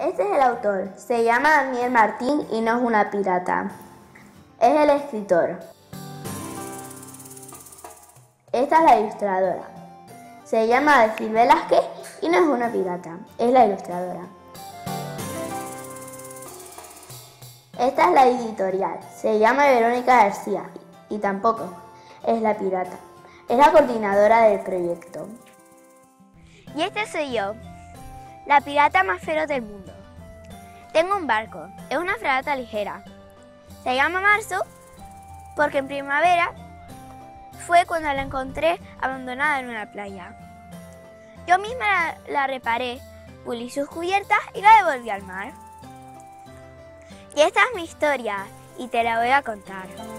Este es el autor. Se llama Daniel Martín y no es una pirata. Es el escritor. Esta es la ilustradora. Se llama Delfín Velázquez y no es una pirata. Es la ilustradora. Esta es la editorial. Se llama Verónica García y tampoco es la pirata. Es la coordinadora del proyecto. Y este soy yo, la pirata más feroz del mundo. Tengo un barco, es una fragata ligera. Se llama Marzo porque en primavera fue cuando la encontré abandonada en una playa. Yo misma la reparé, pulí sus cubiertas y la devolví al mar. Y esta es mi historia y te la voy a contar.